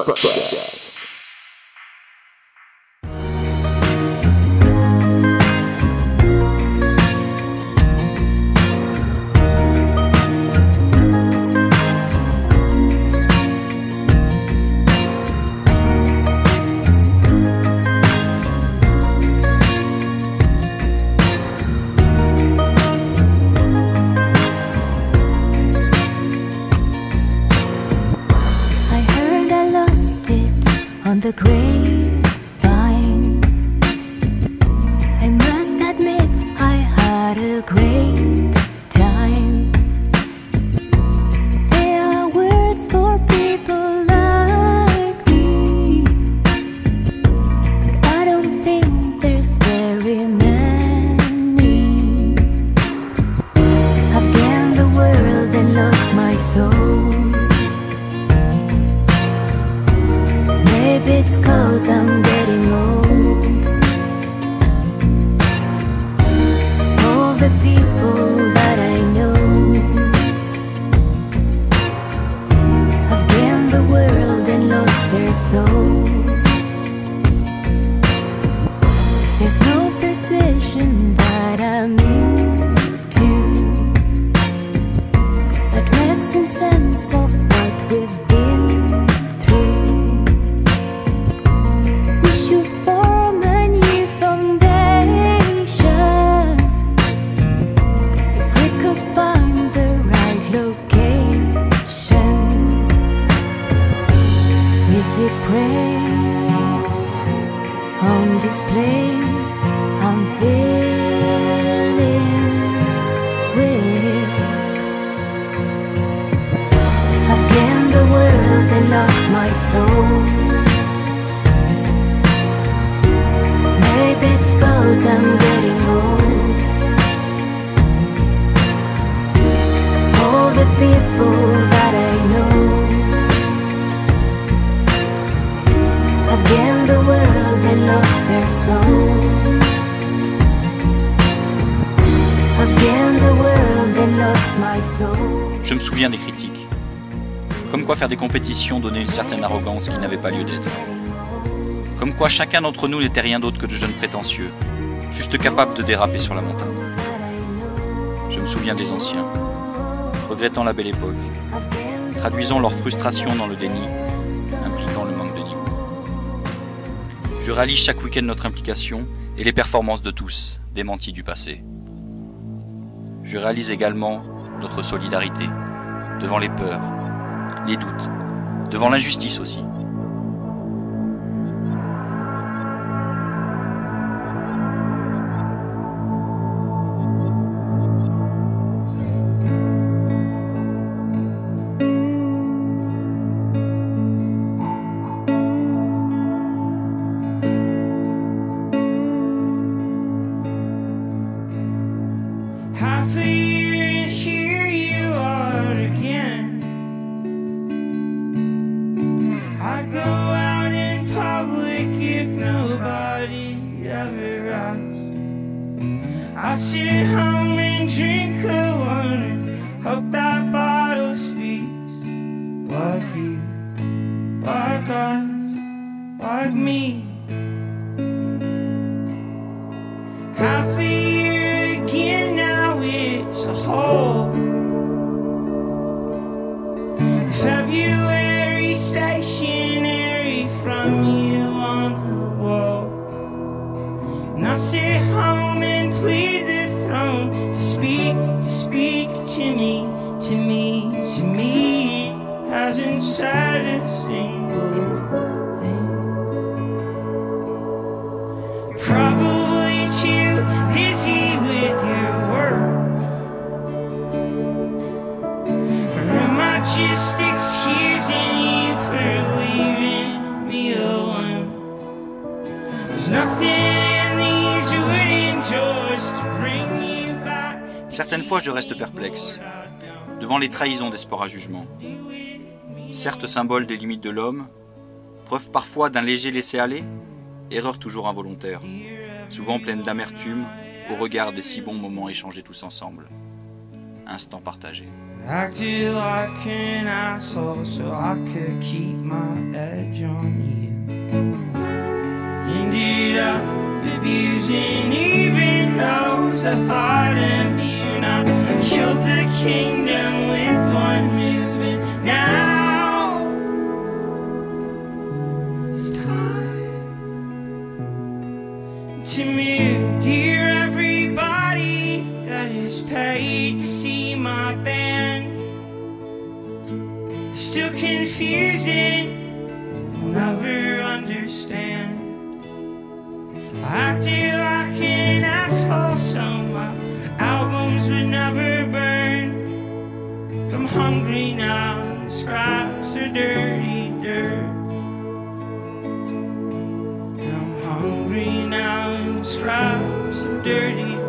Backflip. On the grapevine, I must admit I had a great time. There are words for people like me, but I don't think there's very many. I've gained the world and lost my soul. Maybe it's 'cause I'm getting old. All the people that I know have gained the world and lost their soul. There's no persuasion that I'm into that makes some sense of what we've been through. Should form a new foundation if we could find the right location. Is it prey on display? I'm feeling weak. I've gained the world and lost my soul. Maybe it's 'cause I'm getting old. All the people that I know have gained the world and lost their soul. I've gained the world and lost my soul. Je me souviens des critiques. Comme quoi faire des compétitions donnait une certaine arrogance qui n'avait pas lieu d'être. Comme quoi chacun d'entre nous n'était rien d'autre que de jeunes prétentieux, juste capables de déraper sur la montagne. Je me souviens des anciens, regrettant la belle époque, traduisant leur frustration dans le déni, impliquant le manque de niveau. Je réalise chaque week-end notre implication et les performances de tous, démentis du passé. Je réalise également notre solidarité, devant les peurs, les doutes, devant l'injustice aussi. Half a year and here you are again. I go out in public if nobody ever asks. I sit home and drink alone and hope that bottle speaks like you, like us, like me. Half a year again now, it's a hole. February stationery from you on the wall. And I sit home and plead the throne to speak to me, to me, to me. It hasn't said a single thing. You're probably too busy with your work. Just excusing you for leaving me alone. There's nothing in these wooden doors to bring you back. Certaines fois, je reste perplexe devant les trahisons des sports à jugement. Certes symbole des limites de l'homme, preuve parfois d'un léger laisser-aller, erreur toujours involontaire, souvent pleine d'amertume au regard des si bons moments échangés tous ensemble. instant partagé. Acted like an asshole so I could keep my edge on you. Ended up abusing even those that fought immune. I killed the kingdom with one move, and now it's time to move. Dear everybody that is paid to see my band, still confusing, I'll never understand. I acted like an asshole so my albums would never burn. I'm hungry now and the scraps are dirty dirt. I'm hungry now and the scraps of dirty dirt.